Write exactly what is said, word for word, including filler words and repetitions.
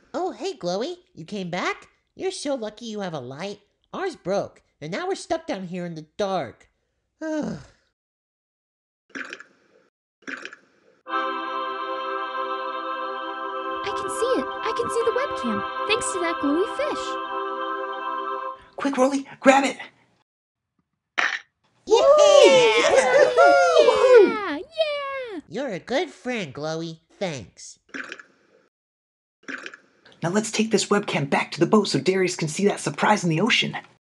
Oh, hey, Glowy. You came back? You're so lucky you have a light. Ours broke, and now we're stuck down here in the dark. Ugh. I can see it. I can see the webcam, thanks to that glowy fish. Quick, Rolly, grab it! Yeah! Yeah! Yeah! You're a good friend, Glowy. Thanks. Now let's take this webcam back to the boat so Darius can see that surprise in the ocean.